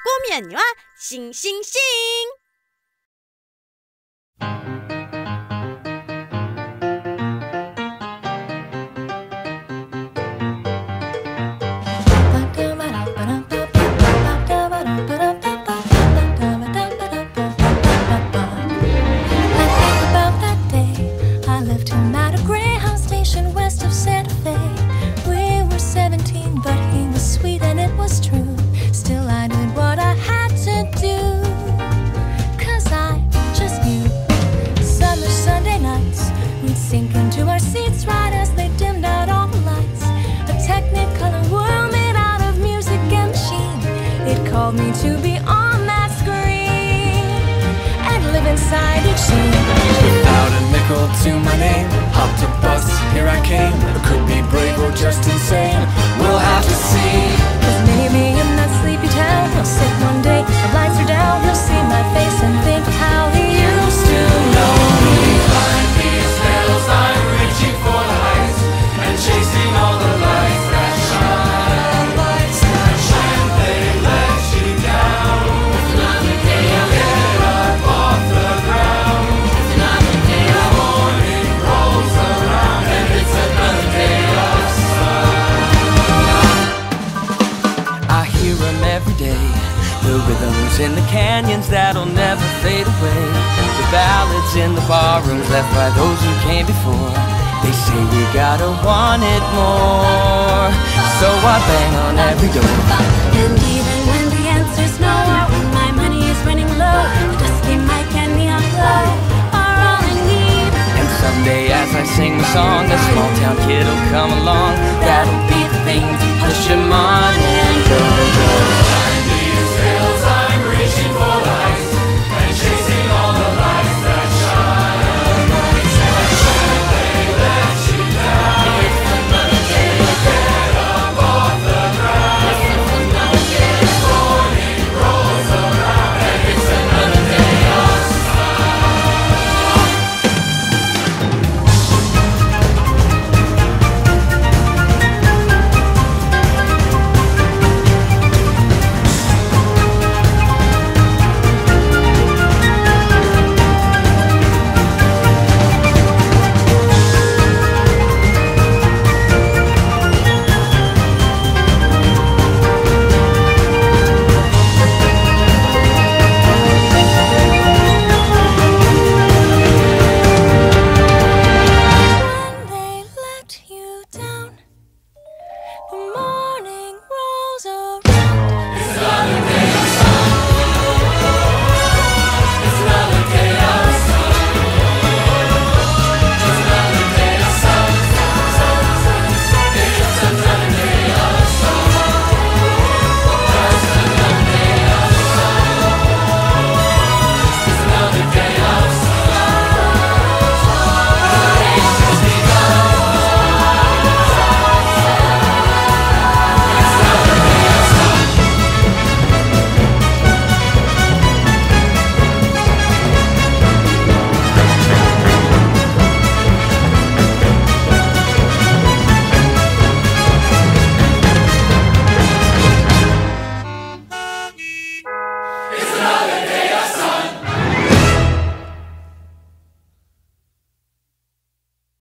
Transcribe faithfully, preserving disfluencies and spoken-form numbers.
꼬미 언니와 싱싱싱. Sink into our seats right as they dimmed out all the lights. A technicolor world made out of music and machine. It called me to be on that screen and live inside each scene. Without a nickel to my name, hopped a bus, here I came. I could be brave or just insane, we'll have to see. There's many of me in that sleepy town. I'll sit one day, the lights are down. You'll see my face and think of how he used to know me. Behind these hills I'm reaching for the heights and chasing all the lights that shine. Lights that shine, they let you down. It's another day of get up off the ground. It's another day of morning rolls around and it's another day of sun. I hear them every day, the rhythms in the canyons that'll never fade away. The ballads in the barrooms left by those who came before. They say we gotta want it more, so I bang on every door. And even when the answer's no, or when my money is running low, the dusty mic and neon glow are all I need. And someday as I sing the song, a small town kid'll come along. That'll be the thing to push him on.